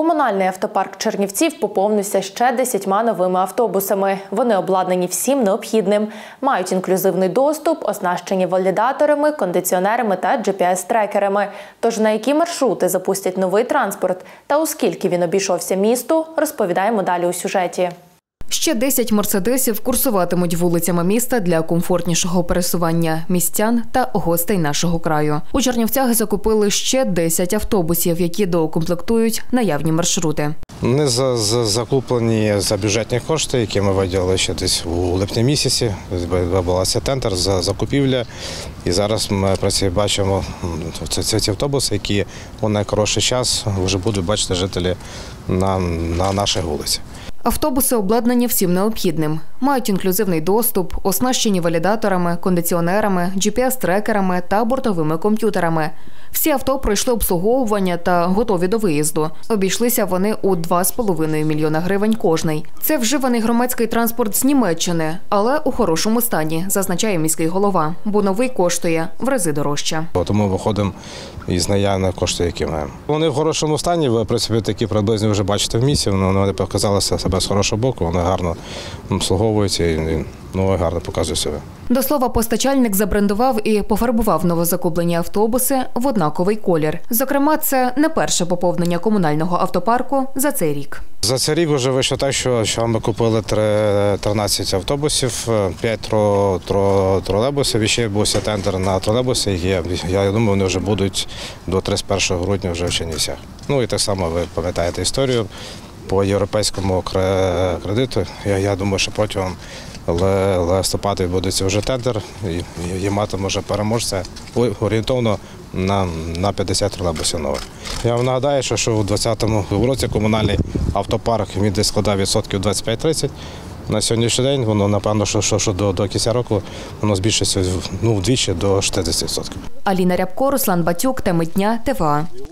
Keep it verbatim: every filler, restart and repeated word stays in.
Комунальний автопарк Чернівців поповнився ще десятьма новими автобусами. Вони обладнані всім необхідним, мають інклюзивний доступ, оснащені валідаторами, кондиціонерами та джі пі ес-трекерами. Тож на які маршрути запустять новий транспорт та у скільки він обійшовся місту, розповідаємо далі у сюжеті. Ще десять «Мерседесів» курсуватимуть вулицями міста для комфортнішого пересування містян та гостей нашого краю. У Чернівцях закупили ще десять автобусів, які доукомплектують наявні маршрути. Вони за, за, закуплені за бюджетні кошти, які ми виділили ще десь у липні місяці. Відбувався тендер за закупівля. І зараз ми бачимо ці, ці автобуси, які у найкоротший час вже будуть бачити жителі на, на наших вулицях. Автобуси обладнані всім необхідним. Мають інклюзивний доступ, оснащені валідаторами, кондиціонерами, джі пі ес-трекерами та бортовими комп'ютерами. Всі авто пройшли обслуговування та готові до виїзду. Обійшлися вони у два з половиною мільйона гривень кожний. Це вживаний громадський транспорт з Німеччини, але у хорошому стані, зазначає міський голова, бо новий коштує в рази дорожче. Тому виходимо із наявних коштів, які маємо. Вони в хорошому стані, ви, в принципі, такі приблизно вже бачите в місті, вони показали себе з хорошого боку, вони гарно обслуговуються і ну, гарно показують себе. До слова, постачальник забрендував і пофарбував новозакуплені автобуси в однаковий колір. Зокрема, це не перше поповнення комунального автопарку за цей рік. За цей рік вже вийшло так, що, що ми купили тринадцять автобусів, п'ять тро, тро, тролейбусів, і ще був тендер на тролейбуси. Я, я думаю, вони вже будуть до тридцять першого грудня вже в Чернівцях. Ну і так само ви пам'ятаєте історію по європейському кредиту. Я, я думаю, що протягом листопада відбудеться вже тендер і, і матиме вже переможця орієнтовно на, на п'ятдесят тролейбусів нових. Я вам нагадаю, що, що у двадцятому році комунальний автопарк він десь складав відсотків двадцять п'ять тридцять. На сьогоднішній день воно, напевно, що, що, що до, до кінця року воно збільшиться ну, вдвічі до шістдесят відсотків. Аліна Рябко, Руслан Батюк, теми дня, ТВА.